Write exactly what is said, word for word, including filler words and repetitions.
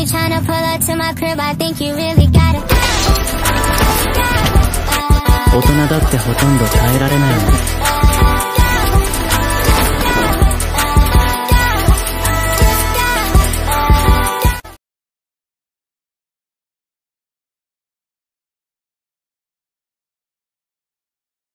really tryna pull up to my crib, I think you really got it. 大人だってほとんど耐えられないのに